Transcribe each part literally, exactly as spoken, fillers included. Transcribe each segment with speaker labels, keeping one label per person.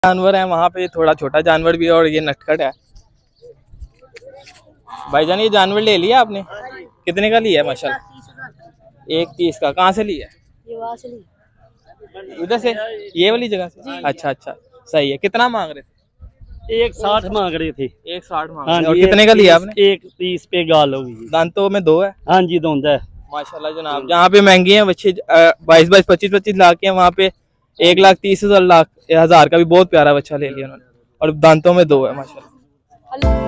Speaker 1: जानवर है वहाँ पे, थोड़ा छोटा जानवर भी है और ये नटखट है। भाईजान ये जानवर ले लिया आपने? कितने का लिया है माशाल्लाह? एक तीस का। कहाँ से लिया?
Speaker 2: ये वहाँ से लिया,
Speaker 1: उधर से, ये वाली जगह से। अच्छा अच्छा सही है। कितना मांग रहे थे?
Speaker 3: एक साठ मांग रहे थे।
Speaker 1: एक साठ मांग
Speaker 3: हाँ
Speaker 1: रहे थे। और
Speaker 3: जी,
Speaker 1: कितने का लिया आपने?
Speaker 3: एक तीस पे गाल होगी।
Speaker 1: दांतों में दो है?
Speaker 3: हाँ जी दोनों है
Speaker 1: माशाल्लाह जनाब। जहाँ पे महंगी है बच्चे बाईस बाईस पच्चीस पच्चीस लाख के, वहाँ पे एक लाख तीस हजार लाख हजार का भी बहुत प्यारा बच्चा ले लिया उन्होंने, और दांतों में दो है माशाल्लाह।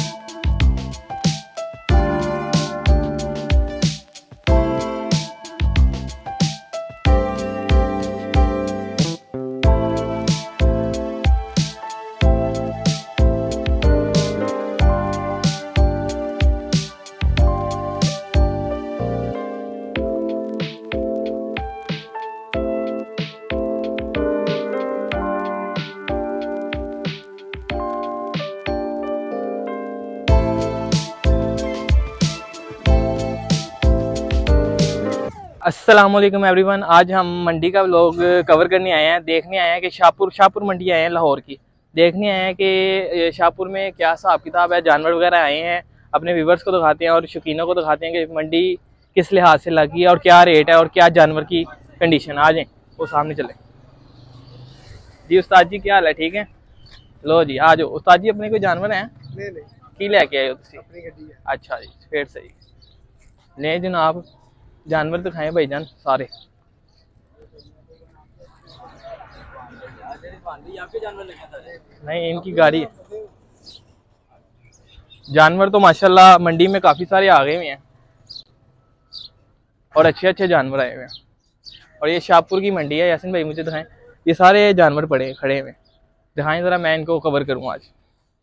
Speaker 1: अस्सलाम वालेकुम एवरीवन। आज हम मंडी का व्लॉग कवर करने आए हैं। देखने आए हैं कि शाहपुर शाहपुर मंडी आए हैं लाहौर की। देखने आए हैं कि शाहपुर में क्या हिसाब किताब है। जानवर वगैरह आए हैं, अपने व्यूवर्स को दिखाते हैं और शौकीनों को दिखाते हैं कि मंडी किस लिहाज से लगी है और क्या रेट है और क्या जानवर की कंडीशन। आ जाएँ वो सामने चले। जी उस्ताद जी क्या हाल है? ठीक है। लो जी आ जाओ। उस्ताद जी अपने कोई जानवर हैं? नहीं नहीं। की लैके आए हो तुम? अच्छा जी फिर सही। ले जनाब जानवर दिखाएं भाईजान सारे। नहीं इनकी गाड़ी है। जानवर तो माशाल्लाह मंडी में काफी सारे आ गए हुए हैं और अच्छे अच्छे जानवर आए हुए हैं। और ये शाहपुर की मंडी है। यासिन भाई मुझे दिखाएं, ये सारे जानवर पड़े खड़े हुए दिखाएं जरा, मैं इनको कवर करूँ आज।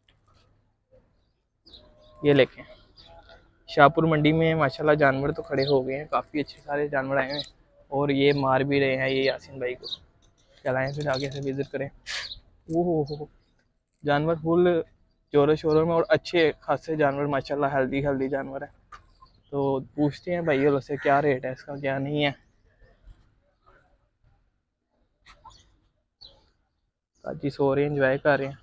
Speaker 1: ये लेके शाहपुर मंडी में माशाल्लाह जानवर तो खड़े हो गए हैं, काफ़ी अच्छे सारे जानवर आए हैं और ये मार भी रहे हैं। ये यासिन भाई को चलाएं फिर आगे से विजिट करें। ओहो हो जानवर फुल जोरों शोरों में और अच्छे खासे जानवर माशाल्लाह, हेल्दी हेल्दी जानवर है। तो पूछते हैं भाई वालों से क्या रेट है इसका, क्या नहीं है। जी सो रहे हैं, इंजॉय कर रहे हैं।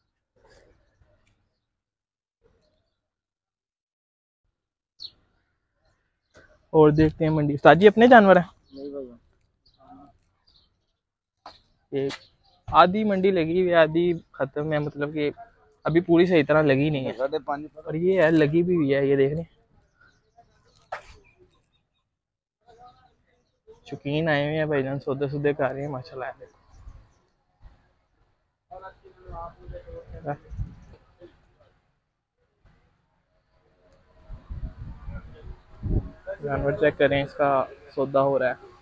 Speaker 1: और देखते हैं मंडी। उस्ताद जी अपने जानवर हैं? नहीं भाई, एक आधी मंडी लगी हुई है, आधी खत्म है, मतलब कि अभी पूरी सही तरह लगी नहीं है। और ये है लगी भी हुई है, ये देख रहे हैं। शौकीन आए हुए हैं भाईजान, सौदे सौदे कर रहे हैं माशाल्लाह। जानवर चेक करें, इसका सौदा हो रहा है।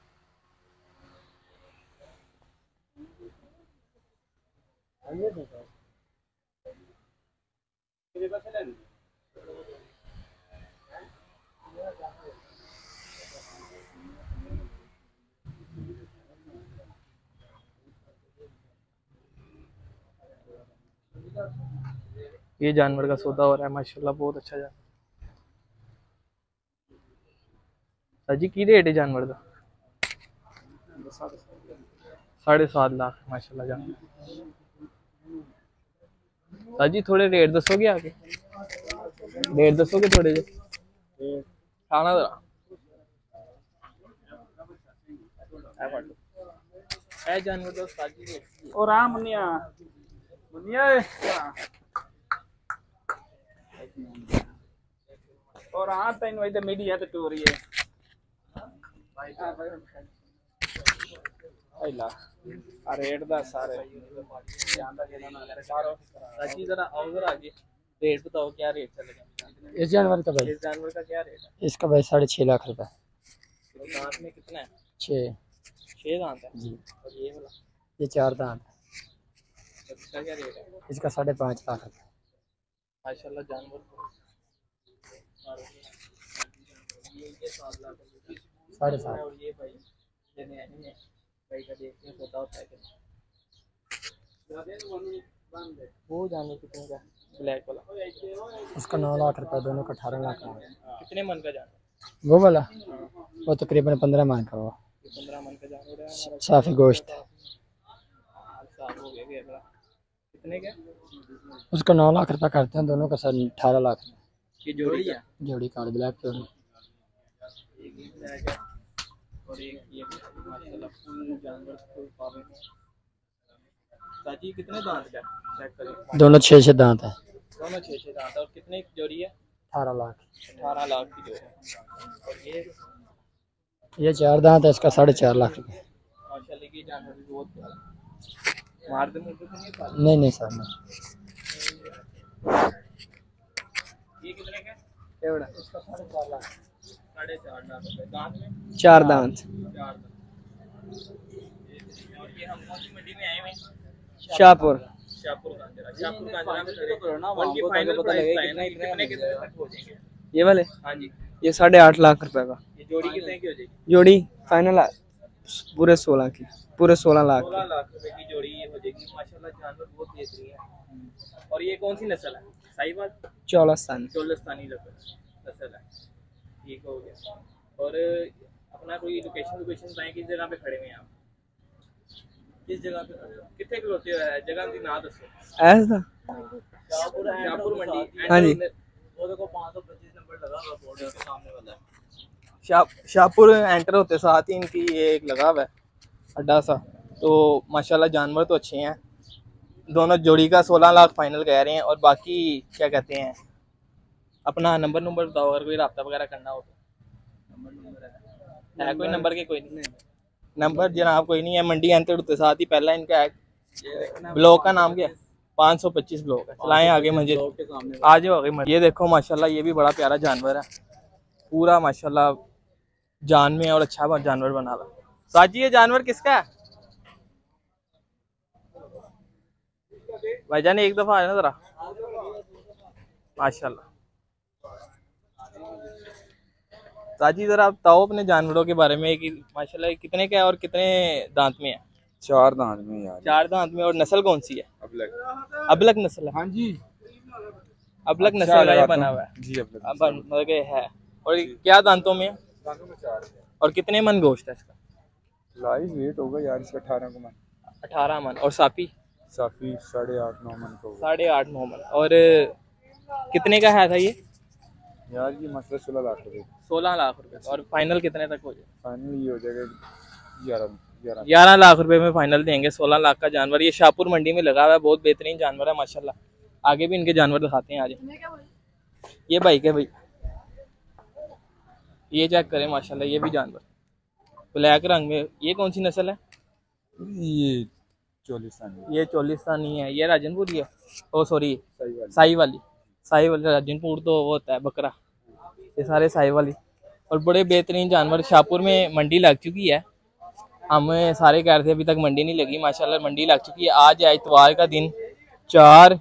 Speaker 1: ये जानवर का सौदा हो रहा है माशाल्लाह, बहुत अच्छा जानवर। जी की रेट है जानवर का? साढ़े सात लाख माशाल्लाह जानवर। जी थोड़े रेट दसोगे आगे? रेट दसोगे थोड़े जे खाना जरा है जानवर का साजी रेट।
Speaker 3: और आ मुनिया मुनिया और आ तैन वही तो मीडिया तो टूरी है पहला रेट दा सारे
Speaker 1: साजी जरा आओ जरा आगे। रेट बताओ क्या रेट चलेगा
Speaker 2: इस जानवर का भाई?
Speaker 1: इस जानवर का क्या रेट है?
Speaker 2: इसका भाई साढ़े छः लाख रुपए।
Speaker 1: दांत में कितना है?
Speaker 2: छः।
Speaker 1: छः दांत है
Speaker 2: जी।
Speaker 1: और ये वाला?
Speaker 2: ये चार दांत है।
Speaker 1: इसका क्या रेट है?
Speaker 2: इसका साढ़े पाँच लाख रुपए।
Speaker 1: माशाल्लाह जानवर
Speaker 2: साढ़े सात।
Speaker 1: और ये भाई देने आए हैं भाई का, देखते हैं होता होता है कि वो जानवर कितने का ब्लैक वाला?
Speaker 2: उसका नौ लाख रुपए, दोनों का अठारह लाख का।
Speaker 1: कितने मन का जानवर?
Speaker 2: वो वाला वो तकरीबन पंद्रह मन का हुआ।
Speaker 1: पंद्रह मन का जानवर है।
Speaker 2: साफी गोश्त।
Speaker 1: लाख हो गया केरला। कितने का?
Speaker 2: उसका नौ लाख रुपया करते हैं दोनों का सर अठारह लाख
Speaker 1: ये जोड़ी है।
Speaker 2: जोड़ी काली ब्लैक जोड़ी।
Speaker 1: एक ही ब्लैक है और एक ये माशाल्लाह फुल जानवर फुल पावे। साजी कितने दांत का चेक करें।
Speaker 2: दोनों छः छः दांत है।
Speaker 1: दोनों छः छः दांत और कितने की जोड़ी है?
Speaker 2: अठारह लाख।
Speaker 1: अठारह लाख की जोड़ी है। और ये
Speaker 2: ये चार दांत है, इसका साढ़े चार लाख रुपये।
Speaker 1: माशाल्लाह की जानवर भी बहुत प्यारा। मार दे मुझे तो नहीं पाला।
Speaker 2: नहीं नहीं सर नहीं।
Speaker 1: ये कितने का?
Speaker 2: केवड़ा इसका साढ़े चार लाख।
Speaker 1: साढ़े चार लाख रुपए। दांत में
Speaker 2: चार दांत।
Speaker 1: चार दांत। और ये हम कौन सी मंडी में आए हुए हैं?
Speaker 2: शाहपुर।
Speaker 1: शाहपुर गांजरा। शाहपुर गांजरा में खड़े उनकी फाइनल प्राइस कितने कितने कितने तक हो जाएंगे?
Speaker 2: ये वाले
Speaker 1: हाँ जी।
Speaker 2: ये साढ़े आठ लाख रुपए का।
Speaker 1: ये जोड़ी कितने की हो जाएगी?
Speaker 2: जोड़ी फाइनल पूरे सोलह की, पूरे सोलह लाख
Speaker 1: सोलह लाख रुपए की जोड़ी ये हो जाएगी। माशाल्लाह जानवर बहुत बेहतरीन है। और ये कौन सी नस्ल है? साहिवाल
Speaker 2: चौलस्तानी।
Speaker 1: चोलस्तानी नस्ल है। ठीक हो गया। और अपना कोई लोकेशन लोकेशन बताएं किस जगह पे खड़े हुए हैं आप? किस जगह पे खड़े हो? कितने खलोते हो? जगह की ना दसो।
Speaker 2: ऐसा
Speaker 1: शाहपुर शाहपुर मंडी।
Speaker 2: हाँ जी।
Speaker 1: वो देखो पाँच सौ पच्चीस नंबर लगा हुआ बोर्ड के सामने वाला। शाह शाहपुर एंटर होते साथ ही इनकी ये एक लगा हुआ है अड्डा सा। तो माशाल्लाह जानवर तो अच्छे हैं। दोनों जोड़ी का सोलह लाख फाइनल कह रहे हैं। और बाकी क्या कहते हैं, अपना नंबर नंबर बताओ अगर कोई रब्ता वगैरह करना हो तो। नंबर नंबर है कोई नंबर के? कोई नहीं नंबर जनाब कोई नहीं है। मंडी एंटर होते साथ ही पहला इनका है। ब्लॉक का नाम क्या है? पाँच सौ पच्चीस ब्लॉक है। चलाएं आगे मंजिल आ जाओ आगे मंजिल। ये देखो माशाल्लाह ये भी बड़ा प्यारा जानवर है। पूरा माशाल्लाह जान में और अच्छा जानवर बना हुआ। साजी ये जानवर किसका है? भाईजान एक दफा आया ना जरा। माशाल्लाह साजी जरा आप बताओ अपने जानवरों के बारे में कि माशाल्लाह कितने का है और कितने दांत में है?
Speaker 3: चार दांत में यार।
Speaker 1: चार दांत में। और नस्ल कौन सी है?
Speaker 3: अबलक।
Speaker 1: अबलक नस्ल है।
Speaker 3: हाँ जी
Speaker 1: अबलक
Speaker 3: अच्छा
Speaker 1: नस्ल का ये बना हुआ है
Speaker 3: जी। अबलक
Speaker 1: अब मतलब के है। और क्या दांतों में है?
Speaker 3: दांतों में चार है।
Speaker 1: और कितने मन गोश्त है इसका?
Speaker 3: लाइव वेट होगा यार इसका अठारह को मन।
Speaker 1: अठारह मन। और साफी?
Speaker 3: साफी साढ़े आठ नौ मन को।
Speaker 1: साढ़े आठ नौ मन। और कितने का है था ये?
Speaker 3: यार ये मसला सोलह लाख रुपए।
Speaker 1: सोलह लाख रुपए। और फाइनल कितने तक हो जाए?
Speaker 3: फाइनल ये हो जाएगा ग्यारह ग्यारह
Speaker 1: ग्यारह लाख रुपए में फाइनल देंगे। सोलह लाख का जानवर ये शाहपुर मंडी में लगा हुआ है। बहुत बेहतरीन जानवर है माशाल्लाह। आगे भी इनके जानवर दिखाते हैं आज। ये भाई के भाई ये चेक करें माशाल्लाह ये भी जानवर ब्लैक रंग में। ये कौन सी नस्ल है?
Speaker 3: ये चोलिस्तानी।
Speaker 1: ये चोलिस्तानी है। ये राजनपुरी है। ओ सॉरी
Speaker 3: साहिवाल।
Speaker 1: साहिवाली। साहिवाली राजनपुर तो वो होता है बकरा। ये सारे साहिवाली। और बड़े बेहतरीन जानवर शाहपुर में मंडी लग चुकी है। हम सारे कह रहे थे अभी तक मंडी नहीं लगी। माशाल्लाह मंडी लग चुकी है। आज है इतवार का दिन चार।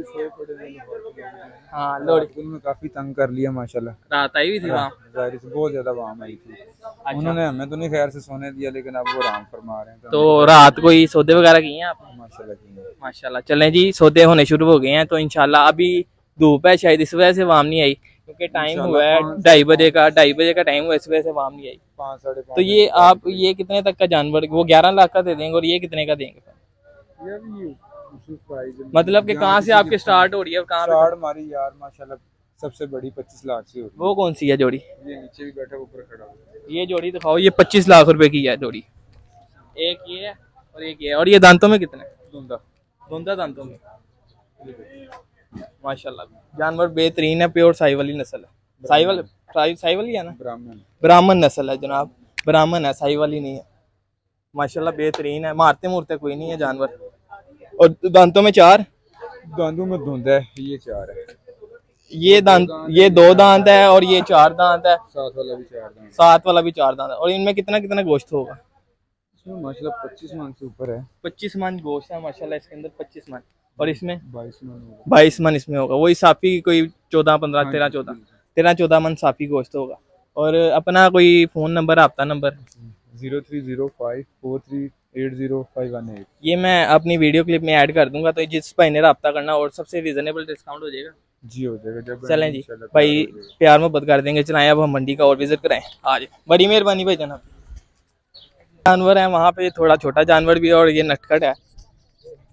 Speaker 1: हाँ लोड
Speaker 3: में काफी तंग कर लिया माशाल्लाह।
Speaker 1: रात आई हुई थी वहाँ
Speaker 3: जाहिर से बहुत ज्यादा वाम आई थी।
Speaker 1: अच्छा।
Speaker 3: उन्होंने हमें तो नहीं खैर से सोने दिया लेकिन अब वो आराम फरमा रहे हैं।
Speaker 1: तो रात कोई सौदे वगैरह किए हैं आपने?
Speaker 3: माशाल्लाह की
Speaker 1: माशाल्लाह। चलें जी सौदे होने शुरू हो गए हैं। तो इंशाल्लाह अभी धूप है शायद इस वजह से वाम नहीं आई क्योंकि टाइम हुआ है ढाई बजे का। ढाई बजे का टाइम हुआ इस वजह से वाम नहीं आई।
Speaker 3: पाँच साढ़े पाँच।
Speaker 1: तो ये आप ये कितने तक का जानवर? वो ग्यारह लाख का दे देंगे। और ये कितने का देंगे?
Speaker 3: ये भी
Speaker 1: मतलब कि कहाँ से आपके स्टार्ट हो रही है? कहाँ
Speaker 3: स्टार्ट हमारी यार माशाल्लाह सबसे बड़ी पच्चीस लाख से होती है।
Speaker 1: वो कौन सी है जोड़ी?
Speaker 3: ये नीचे भी बैठा ऊपर खड़ा हुआ।
Speaker 1: ये जोड़ी दिखाओ। ये पच्चीस लाख रुपए की है जोड़ी। एक ये है और एक ये है। और ये दांतों में कितने?
Speaker 3: धुंधा
Speaker 1: धुंधा दांतों में। माशाल्लाह जानवर बेहतरीन है। प्योर साहिवाली नस्ल है। साहिवाल साहिवाली है ना?
Speaker 3: ब्राह्मण
Speaker 1: ब्राह्मण नस्ल है जनाब। ब्राह्मण है साहिवाली नहीं है। माशाल्लाह बेहतरीन है। मारते मुरते कोई नहीं है जानवर। और दांतों में चार।
Speaker 3: दांतों में धुंधा है। ये चार है।
Speaker 1: ये दांत ये दो दांत है और ये चार दांत है।
Speaker 3: सात वाला भी चार दांत।
Speaker 1: सात वाला भी चार दांत है। और इनमें कितना कितना गोश्त होगा?
Speaker 3: इसमें माशाल्लाह पच्चीस मन से ऊपर है।
Speaker 1: पच्चीस मन गोश्त है माशाल्लाह इसके अंदर। पच्चीस मन। और इसमें
Speaker 3: बाईस मन होगा।
Speaker 1: बाईस मन इसमें होगा। वही साफी कोई चौदह पंद्रह तेरह चौदह तेरह चौदह मन साफी गोश्त होगा। और अपना कोई फोन नंबर आपका number?
Speaker 3: Zero three zero five four three eight zero five one eight.
Speaker 1: ये मैं अपनी वीडियो क्लिप में ऐड कर दूंगा। तो जिस भाई ने रब्ता करना और सबसे रिजनेबल डिस्काउंट हो जाएगा।
Speaker 3: जी हो जाएगा। जब
Speaker 1: चलें जी भाई प्यार मोहब्बत कर देंगे। चलाएं अब हम मंडी का और विजिट करें आज। बड़ी मेहरबानी भाई जनाब। जानवर है वहाँ पे थोड़ा छोटा जानवर भी है और ये नटखट है।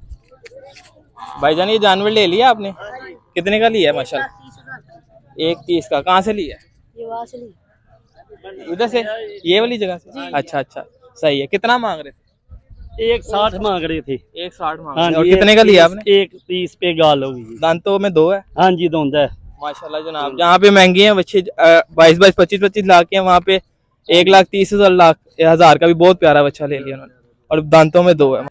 Speaker 1: भाईजान ये जानवर ले लिया आपने? कितने का लिया है माशाल्लाह? एक तीस का। कहाँ से लिया?
Speaker 4: ये वहाँ से ली।
Speaker 1: उधर से, ये वाली जगह से? अच्छा अच्छा, सही है। कितना मांग रहे थे?
Speaker 5: एक साठ मांग रहे थे।
Speaker 1: एक साठ मांग
Speaker 5: हाँ
Speaker 1: रहे थे। और
Speaker 5: जी,
Speaker 1: कितने का लिया आपने?
Speaker 5: एक तीस पे गाल होगी जी।
Speaker 1: दांतों में दो है?
Speaker 5: हाँ जी, दोंदा है
Speaker 1: माशाल्लाह जनाब। जहाँ पे महंगी है बच्चे बाईस बाईस पच्चीस पच्चीस लाख के हैं, वहाँ पे एक लाख तीस हजार लाख हजार का भी बहुत प्यारा बच्चा ले लिया उन्होंने, और दांतों में दो है।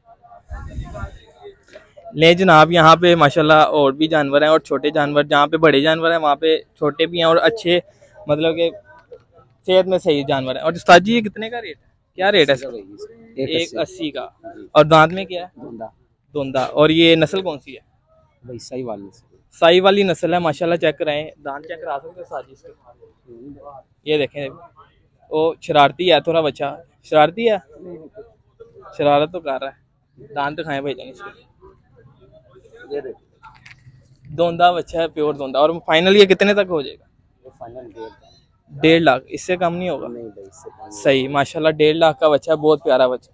Speaker 1: ले जनाब, यहाँ पे माशाल्लाह और भी जानवर हैं, और छोटे जानवर, जहाँ पे बड़े जानवर हैं वहाँ पे छोटे भी हैं, और अच्छे मतलब के सेहत में सही जानवर हैं। और उस्ताद जी ये कितने का रेट है? क्या रेट है इसका? एक अस्सी का। और दांत में क्या है?
Speaker 2: धुंधा।
Speaker 1: धुंधा। और ये नस्ल कौन सी है?
Speaker 2: भाई सही वाली
Speaker 1: साई वाली नस्ल है माशाल्लाह। चेक कराएं, दांत चेक करा सकते हो साजी इसके। ये देखें, वो शरारती है थोड़ा बच्चा। शरारती है, शरारत तो कर रहा है। दांत दिखाएं भाई जान इसके। धोंदा बच्चा है, प्योर धोंदा। और फाइनल ये कितने तक हो जाएगा?
Speaker 2: फाइनल
Speaker 1: डेढ़ लाख। इससे कम नहीं होगा?
Speaker 2: नहीं भाई, इससे कम
Speaker 1: सही माशाल्लाह, डेढ़ लाख का बच्चा है, बहुत प्यारा बच्चा।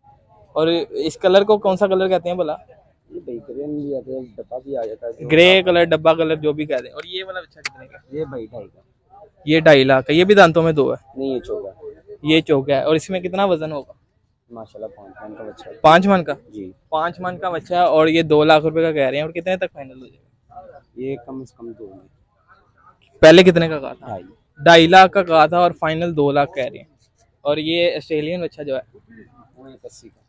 Speaker 1: और इस कलर को कौन सा कलर कहते हैं भला?
Speaker 2: ये भाई ग्रे में भी आता है, डब्बा भी आ जाता है।
Speaker 1: ग्रे कलर, डब्बा कलर, जो भी कहते हैं। और ये वाला बच्चा कितने का?
Speaker 2: ये भाई ढाई का।
Speaker 1: ये ढाई लाख का। ये भी दांतों में दो है?
Speaker 2: नहीं, ये चौका।
Speaker 1: ये चौका है। और इसमें कितना वजन होगा?
Speaker 2: माशाल्लाह पाँच मन का बच्चा है।
Speaker 1: पाँच मन का?
Speaker 2: जी।
Speaker 1: पाँच मन का बच्चा है, और ये दो लाख रुपए का कह रहे हैं। और कितने तक फाइनल हो जाएगा?
Speaker 2: ये कम से कम दो में।
Speaker 1: पहले कितने का कहा था?
Speaker 2: ढाई।
Speaker 1: ढाई लाख का कहा था, और फाइनल दो लाख कह रहे हैं। और ये ऑस्ट्रेलियन बच्चा जो है
Speaker 2: वो एक अस्सी का।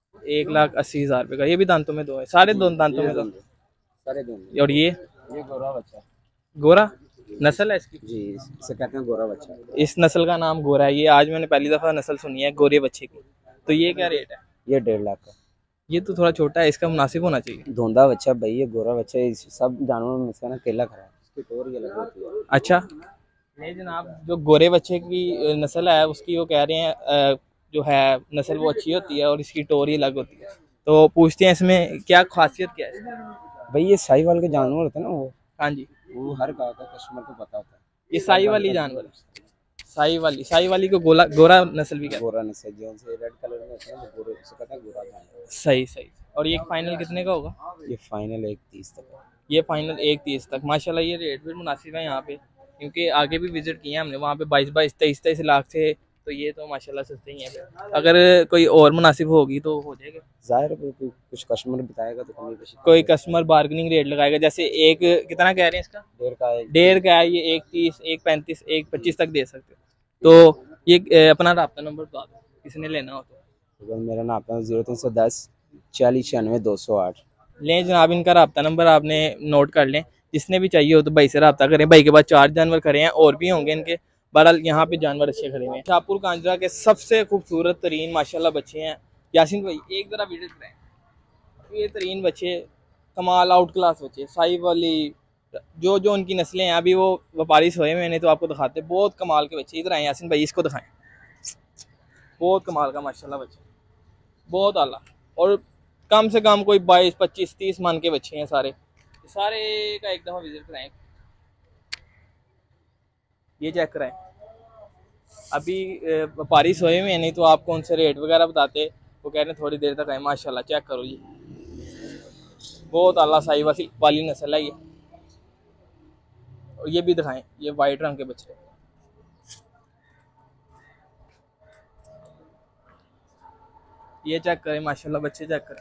Speaker 1: एक लाख अस्सी हजार रुपए का। ये भी दांतों में दो है? सारे दो दांतों में दो?
Speaker 2: सारे दो।
Speaker 1: और ये
Speaker 2: ये गोरा बच्चा।
Speaker 1: गोरा नस्ल है इसकी?
Speaker 2: जी, इसे कहते हैं गोरा बच्चा।
Speaker 1: इस नस्ल का नाम गोरा है। ये आज मैंने पहली दफा नस्ल सुनी है गोरे बच्चे की। तो ये क्या रेट है?
Speaker 2: ये डेढ़ लाख का।
Speaker 1: ये तो थोड़ा छोटा है, इसका मुनासिब होना चाहिए।
Speaker 2: धोंदा बच्चा भाई, ये गोरा बच्चा है। सब जानवरों में इसका ना केला खरा है, इसकी टोर ये लगी होती है।
Speaker 1: अच्छा, नहीं जनाब, जो गोरे बच्चे की नस्ल है उसकी वो कह रहे हैं जो है नस्ल वो अच्छी होती है, और इसकी टोर ही अलग होती है। तो पूछते हैं इसमें क्या खासियत क्या है?
Speaker 2: भाई ये साहिवाल के जानवर होते हैं ना, वो
Speaker 1: हाँ जी,
Speaker 2: वो हर गाँव का कस्टमर को पता होता है।
Speaker 1: ये साई वाली जानवर है? साई वाली, साई वाली को गोला गोरा नस्ल भी कहते हैं।
Speaker 2: गोरा नस्ल जो से रेड कलर में होता है वो गोरे से कहते हैं गोरा जानवर।
Speaker 1: सही सही। और ये फाइनल कितने का होगा?
Speaker 2: ये फाइनल एक तीस तक है।
Speaker 1: ये फाइनल एक तीस तक। माशाल्लाह ये रेट भी मुनासिब है यहाँ पे, क्योंकि आगे भी विजिट किया हमने, वहाँ पे बाईस बाईस तेईस तेईस लाख थे। तो ये तो माशाल्लाह सस्ते ही हैं। अगर कोई और मुनासिब होगी तो हो जाएगा।
Speaker 2: जाहिर है कुछ कस्टमर बताएगा तो कमी पेशी।
Speaker 1: कोई कस्टमर बार्गेनिंग रेट लगाएगा। जैसे एक कितना कह रहे हैं इसका?
Speaker 2: डेढ़ का है।
Speaker 1: डेढ़ का है, ये एक तीस, एक पैंतीस, एक पच्चीस तक दे सकते हो। तो ये अपना राब्ता नंबर बता दो, किसने लेना हो तो।
Speaker 2: मेरा नाम अपना जीरो तीन सौ दस चालीस छियानवे दो सौ आठ।
Speaker 1: लें जनाब, इनका राब्ता नंबर आपने नोट कर लें। जिसने भी चाहिए हो तो भाई से रब्ता करें। भाई के पास चार जानवर खड़े हैं, और भी होंगे इनके। बहरहाल यहाँ पे जानवर अच्छे खड़े हुए हैं। शाहपुर कांजरा के सबसे खूबसूरत तरीन माशाल्लाह बच्चे हैं। यासीन भाई एक जरा वीडियो कराएं। ये तरीन बच्चे कमाल, आउट क्लास बच्चे, साई वाली जो जो उनकी नस्लें हैं। अभी वो व्यापारी सोए हुए हैं, तो आपको दिखाते, बहुत कमाल के बच्चे। इधर आए यासीन भाई, इसको दिखाएं। बहुत कमाल का माशाल्लाह बच्चे, बहुत आला। और कम से कम कोई बाईस पच्चीस तीस मन के बच्चे हैं सारे। सारे का एक दफ़ा विजिट कराएं। ये चेक कराएं। अभी व्यापारी सोए हुए हैं, नहीं तो आपको उनसे रेट वगैरह बताते। वो कह रहे हैं थोड़ी देर तक आए। माशाल्लाह चेक करो जी, बहुत आला साई वाली वाली नस्ल है ये। और ये भी दिखाएं, ये वाइट रंग के बच्चे। ये चेक करें माशाल्लाह, बच्चे चेक करें।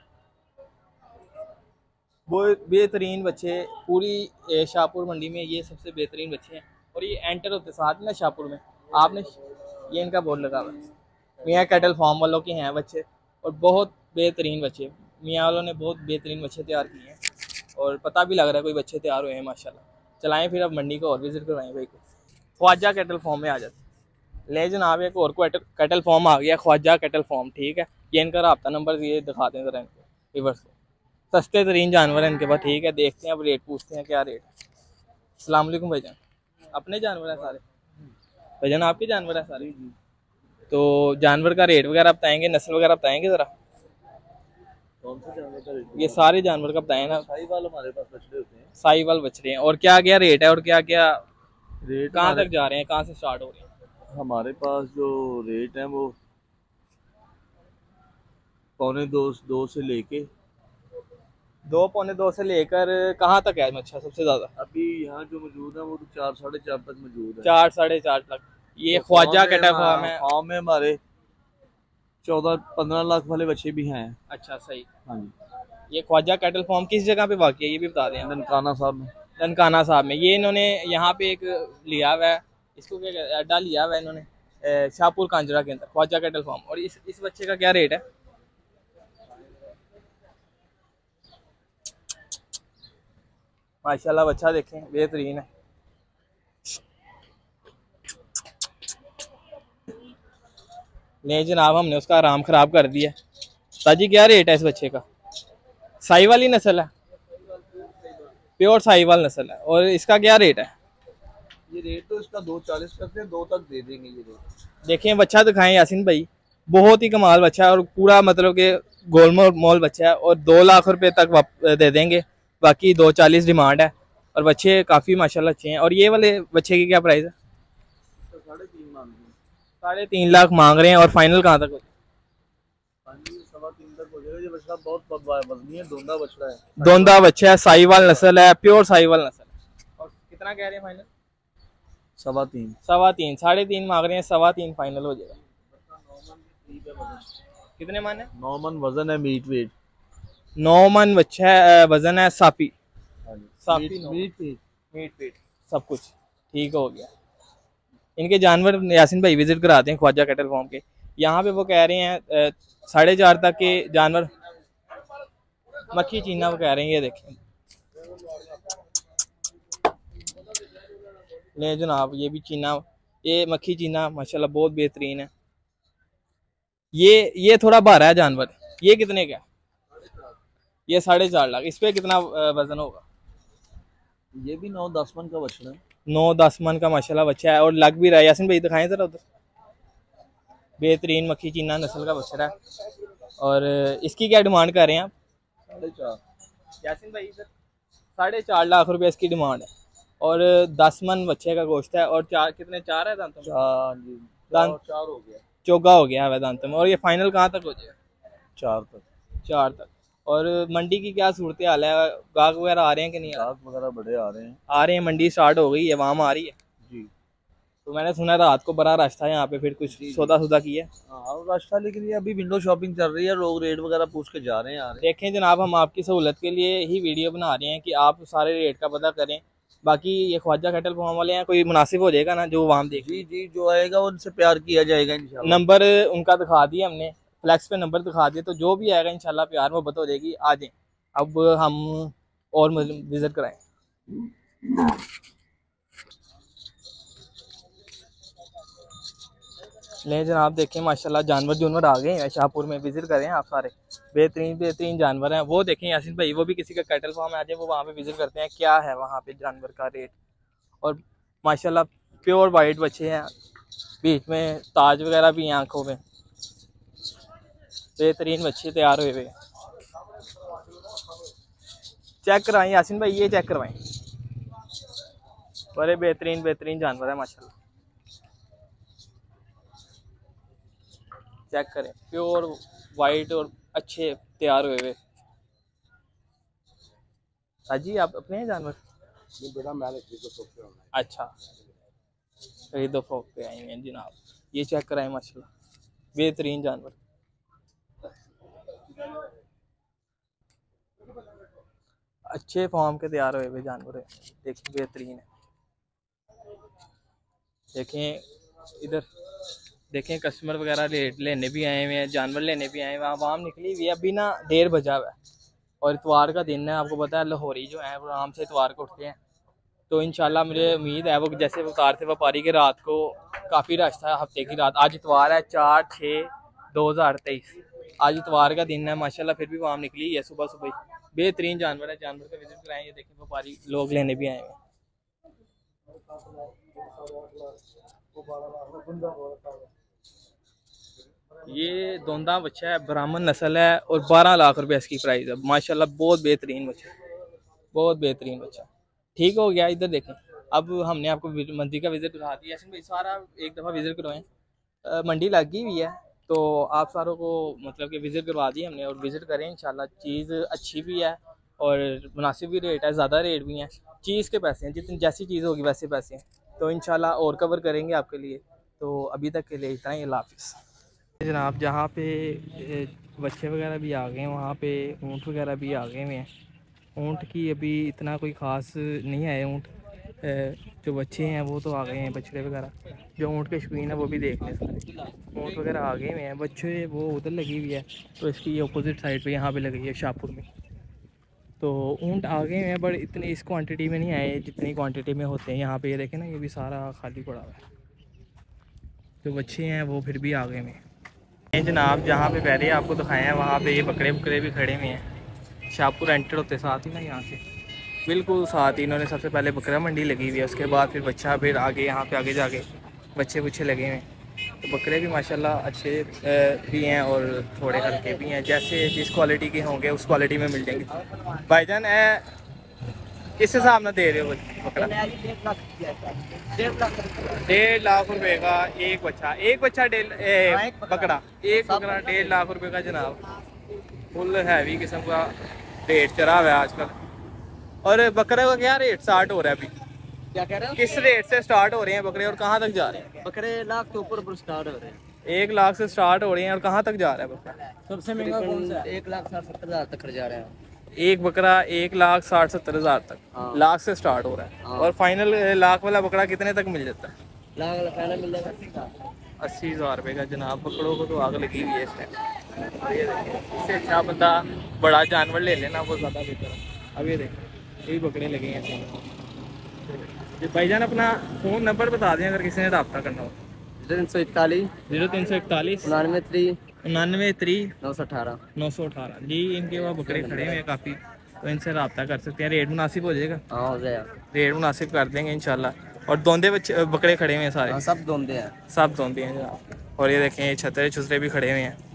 Speaker 1: बहुत बेहतरीन बच्चे। पूरी शाहपुर मंडी में ये सबसे बेहतरीन बच्चे हैं। और ये एंटर होते साथ ना शाहपुर में आपने ये इनका बोर्ड लगा हुआ है, मियाँ कैटल फार्म वालों के हैं बच्चे। और बहुत बेहतरीन बच्चे, मियाँ वालों ने बहुत बेहतरीन बच्चे तैयार किए हैं। और पता भी लग रहा है कोई बच्चे तैयार हुए हैं माशाल्लाह। चलाएं फिर अब मंडी को और विजिट करवाएं भाई को। ख्वाजा कैटल फार्म में आ जाते। ले जनाब, एक और कैटल फार्म आ गया, ख्वाजा कैटल फार्म। ठीक है, ये इनका रब्ता नंबर ये दिखा दें ज़रा इनको, रिवर्स को। सस्ते तरीन जानवर हैं इनके पास। ठीक है, देखते हैं अब रेट, पूछते हैं क्या रेट है। अस्सलाम वालेकुम भाईजान, अपने जानवर हैं सारे? भाईजान आपके जानवर हैं सारे? तो जानवर का रेट वगैरह बताएंगे, नस्ल वगैरह बताएंगे ज़रा?
Speaker 5: कौन सा जानवर का रेट?
Speaker 1: ये सारे जानवर का बताएं ना।
Speaker 5: साहिवाल हमारे पास बछड़े होते हैं।
Speaker 1: साहिवाल बछड़े हैं। और क्या क्या रेट है, और क्या क्या
Speaker 5: रेट
Speaker 1: कहाँ तक जा रहे हैं, कहाँ से स्टार्ट हो रहे हैं?
Speaker 5: हमारे पास जो रेट है वो पौने दो दो से लेके
Speaker 1: दो पौने दो से लेकर कहाँ तक है अच्छा सबसे ज्यादा?
Speaker 5: अभी यहाँ जो मौजूद है वो तो चार साढ़े चार तक मौजूद है।
Speaker 1: चार साढ़े चार तक। ये
Speaker 5: तो
Speaker 1: ख्वाजा
Speaker 5: फार्म में
Speaker 1: कैटल
Speaker 5: हमा-
Speaker 1: फार्म है।
Speaker 5: फार्म में हमारे चौदह पंद्रह लाख वाले बच्चे भी हैं।
Speaker 1: अच्छा सही।
Speaker 5: हाँ जी।
Speaker 1: ये ख्वाजा कैटल फार्म किस जगह पे वाक़ई है ये भी बता दें आप।
Speaker 5: ननकाना साहब में।
Speaker 1: ननकाना साहब में। ये इन्होंने यहाँ पे एक लिया हुआ है, इसको क्या कहते हैं, अड्डा लिया हुआ है इन्होंने अ, शाहपुर कांजरा के अंदर, ख्वाजा कैटल फार्म। और इस इस बच्चे का क्या रेट है? माशाल्लाह बच्चा देखें बेहतरीन है। नहीं जनाब हमने उसका आराम ख़राब कर दिया। ताजी क्या रेट है इस बच्चे का? साहिवाल वाली नस्ल है, प्योर साहिवाल नस्ल है। और इसका क्या रेट है?
Speaker 5: ये रेट तो इसका दो चालीस करते हैं, दो तक दे देंगे ये रेट।
Speaker 1: देखें बच्चा दिखाएं यासिन भाई, बहुत ही कमाल बच्चा है और पूरा मतलब कि गोलमोल मोल बच्चा है और दो लाख रुपए तक वाप- दे देंगे, बाकी दो चालीस डिमांड है। और बच्चे काफ़ी माशाल्लाह अच्छे हैं। और ये वाले बच्चे की क्या प्राइस है?
Speaker 5: तो साढ़े तीन मांग रहे हैं।
Speaker 1: साढ़े तीन लाख मांग रहे हैं। और फाइनल कहाँ तक?
Speaker 5: पानी सवा तीन तक हो जाएगा। ये बछड़ा बहुत वजनी है, दोंदा बछड़ा है।
Speaker 1: दोंदा बच्चा है, साहिवाल नस्ल है, प्योर साहिवाल नस्ल है। और कितना कह रहे हैं फाइनल?
Speaker 5: सवा तीन।
Speaker 1: सवा तीन। साढ़े तीन मांग रहे हैं, सवा तीन फाइनल हो जाएगा। कितने मन है?
Speaker 5: नौ मन वजन है, मीट वेट।
Speaker 1: नौ मन बच्चा है, वजन है, साफी साफी
Speaker 5: मीट
Speaker 1: नौ।
Speaker 5: Meat weight.
Speaker 1: मीट पीट सब कुछ ठीक हो गया। इनके जानवर यासिन भाई विजिट कराते हैं ख्वाजा कैटल फार्म के। यहाँ पे वो कह रहे हैं अ, साढ़े चार तक के जानवर। मक्खी चीना वो कह रहे हैं, ये देखें ले जनाब, ये भी चीना, ये मक्खी चीना माशाल्लाह बहुत बेहतरीन है। ये ये थोड़ा भारा है जानवर। ये कितने का है? ये साढ़े चार लाख। इस पे कितना अ, वजन होगा?
Speaker 5: ये भी नौ दस मन का बछड़ा है।
Speaker 1: नौ दस मन का माशाल्लाह बच्चा है और लग भी रहा है। यासिन भाई दिखाएं जरा उधर। बेहतरीन मक्खी चीना नस्ल का बछड़ा है। और इसकी क्या डिमांड कर रहे हैं आप?
Speaker 5: साढ़े चार।
Speaker 1: यासिन भाई इधर साढ़े चार लाख रुपए इसकी डिमांड है। और दस मन बच्चे का गोश्त है। और चार कितने? चार है दांतों में?
Speaker 5: चार जी।
Speaker 1: दांत
Speaker 5: चार हो गया।
Speaker 1: चौगा हो गया है दांतों में। और ये फाइनल कहाँ तक हो जाएगा?
Speaker 5: चार तक।
Speaker 1: चार तक। और मंडी की क्या सूरत हाल है? गाहक वगैरह आ रहे हैं कि नहीं?
Speaker 5: गाहक वगैरह बड़े आ रहे हैं।
Speaker 1: आ रहे हैं। मंडी स्टार्ट हो गई है, आवाम आ रही है
Speaker 5: जी।
Speaker 1: तो मैंने सुना रात को बड़ा रश था यहाँ पे, फिर कुछ सौदा सौदा किया।
Speaker 5: हाँ रास्ता, लेकिन ये अभी विंडो शॉपिंग चल रही है, लोग रेट वगैरह पूछ के जा रहे हैं। आ रहे हैं।
Speaker 1: देखें जनाब, हम आपकी सहूलत के लिए ही वीडियो बना रहे हैं कि आप सारे रेट का पता करें। बाकी ये ख्वाजा कैटल फार्म वाले हैं, कोई मुनासिब हो जाएगा ना जो आवाम देख।
Speaker 5: जी जी, जो आएगा उनसे प्यार किया जाएगा इंशाल्लाह।
Speaker 1: नंबर उनका दिखा दिया हमने, फ्लैक्स पे नंबर दिखा दिए, तो जो भी आएगा इंशाल्लाह प्यार मोहब्बत हो जाएगी। आ जाएं। अब हम और विजिट कराएं। ले जनाब देखें माशाल्लाह जानवर जानवर आ गए हैं शाहपुर में। विजिट करें आप सारे, बेहतरीन बेहतरीन जानवर हैं। वो देखें यासिन भाई, वो भी किसी का कैटल फार्म आ जाए वो वहाँ पे विजिट करते हैं, क्या है वहाँ पे जानवर का रेट। और माशाल्लाह प्योर वाइट बच्चे हैं, बीच में ताज वगैरह भी हैं आँखों में। बेहतरीन बच्चे तैयार हुए हुए। चेक करवाएं यासिन भाई, ये चेक करवाएं, बड़े बेहतरीन बेहतरीन जानवर है माशाल्लाह। चेक करें, प्योर वाइट और अच्छे तैयार हुए हुए। हाजी आप अपने हैं जानवर?
Speaker 2: बेटा मैं
Speaker 1: अच्छा, खरीदो फोक पे आए हैं जनाब। ये चेक कराएं माशाल्लाह, बेहतरीन जानवर। अच्छे फॉर्म के तैयार हुए हुए जानवर है, देखिए बेहतरीन है। देखें इधर, देखें कस्टमर वगैरह ले, लेने भी आए हुए हैं, जानवर लेने भी आए हुए हैं। आवाम निकली हुई है, अभी ना डेढ़ बजा हुआ है और इतवार का दिन है। आपको पता है लाहौरी जो है वो आराम से इतवार को उठते हैं। तो इंशाल्लाह मुझे उम्मीद है वो जैसे उतार थे व्यापारी के रात को काफ़ी रश था, हफ्ते की रात। आज इतवार है चार छः दो हज़ार तेईस, आज इतवार का दिन है माशाल्लाह। फिर भी आवाम निकली है सुबह सुबह ही। बेहतरीन जानवर है, जानवर का विजिट कराएं। ये देखें व्यापारी लोग लेने भी आए हैं। ये दोंदा बच्चा है, ब्राह्मण नस्ल है और बारह लाख रुपए इसकी प्राइस है माशाल्लाह। बहुत बेहतरीन बच्चा, बहुत बेहतरीन बच्चा। ठीक हो गया। इधर देखें, अब हमने आपको मंडी का विजिट करा दिया। भाई सारा एक दफ़ा विजिट करवाएं, मंडी लगी हुई है तो आप सारों को मतलब कि विजिट करवा दी हमने। और विजिट करें इंशाल्लाह, चीज़ अच्छी भी है और मुनासिब भी रेट है, ज़्यादा रेट भी हैं, चीज़ के पैसे हैं, जितनी जैसी चीज़ होगी वैसे पैसे हैं। तो इंशाल्लाह और कवर करेंगे आपके लिए। तो अभी तक के लिए इतना ही, अल्लाह हाफ़िज़। जनाब जहाँ पे बच्चे वगैरह भी आ गए हैं वहाँ पे ऊँट वगैरह भी आ गए हुए हैं। ऊँट की अभी इतना कोई ख़ास नहीं आए ऊँट, जो बच्चे हैं वो तो आ गए हैं, बछड़े वगैरह। जो ऊँट के शौकीन है वो भी देख लें सारे ऊँट वगैरह आ गए हुए हैं। बच्चे वो उधर लगी हुई है, तो इसकी अपोजिट साइड पे यहाँ पे लगी है शाहपुर में। तो ऊँट आ गए हैं बट इतने इस क्वांटिटी में नहीं आए जितनी क्वांटिटी में होते हैं यहाँ पे। ये देखें ना, ये भी सारा खाली पड़ा हुआ है। जो बच्चे हैं वो फिर भी आ गए हैं। जनाब जहाँ पे पहले आपको दिखाए हैं वहाँ पे ये बकरे बकरे भी खड़े हुए हैं। शाहपुर एंटर होते साथ ही ना, यहाँ से बिल्कुल साथ ही इन्होंने सबसे पहले बकरा मंडी लगी हुई है, उसके बाद फिर बच्चा, फिर आगे यहाँ पे आगे जाके बच्चे बुच्चे लगे हुए हैं। तो बकरे भी माशाल्लाह अच्छे भी हैं और थोड़े हल्के भी हैं, जैसे जिस क्वालिटी के होंगे उस क्वालिटी में मिल जाएंगे। भाईजान किस हिसाब में दे रहे हो बकरा? डेढ़ लाख रुपए का एक बच्चा, एक बच्चा डेढ़ बकरा एक बकरा डेढ़ लाख रुपए का जनाब। फुल हैवी किस्म का रेट चढ़ा हुआ है आजकल। और बकरे का क्या रेट स्टार्ट हो रहा है अभी?
Speaker 2: क्या कह रहे हैं?
Speaker 1: किस रेट से स्टार्ट हो रहे हैं बकरे और कहाँ तक जा रहे हैं?
Speaker 2: बकरे लाख के ऊपर ऊपर स्टार्ट हो रहे हैं।
Speaker 1: एक लाख से स्टार्ट हो रहे हैं और कहाँ तक जा रहा है बकरा?
Speaker 2: सबसे महंगा कौन सा है? एक लाख साठ सत्तर हज़ार तक जा रहे हैं।
Speaker 1: एक बकरा एक लाख साठ सत्तर हज़ार तक,
Speaker 2: हाँ।
Speaker 1: लाख से स्टार्ट हो रहा है।
Speaker 2: हाँ।
Speaker 1: और फाइनल लाख वाला बकरा कितने तक मिल जाता है?
Speaker 2: लाख वाला फाइनल मिल जाएगा
Speaker 1: अस्सी हज़ार रुपये का जनाब। बकरों को तो आग लगी हुई है इस टाइम। और ये देखिए, इससे अच्छा बंदा बड़ा जानवर ले लेना, वो ज़्यादा बेहतर है। अब ये देखो, यही बकरे लगे हैं। भाईजान अपना फ़ोन नंबर बता दें अगर किसी ने रब्ता करना हो।
Speaker 2: तीन सौ इकतालीस
Speaker 1: जीरो तीन सौ इकतालीस
Speaker 2: उन्यानवे त्री
Speaker 1: उन्यानवे त्री
Speaker 2: नौ सौ अठारह
Speaker 1: नौ सौ अठारह जी। इनके वहाँ बकरे खड़े हुए हैं काफ़ी, तो इनसे रब्ता कर सकते हैं। रेट मुनासिब हो जाएगा?
Speaker 2: हाँ हो जाएगा,
Speaker 1: रेट मुनासिब कर देंगे इंशाल्लाह। और दोंदे बच्चे बकरे खड़े हुए हैं सारे?
Speaker 2: हाँ सब दोंदे हैं।
Speaker 1: सब दोंदे हैं जनाब। और ये देखें, छतरे छुतरे भी खड़े हुए हैं।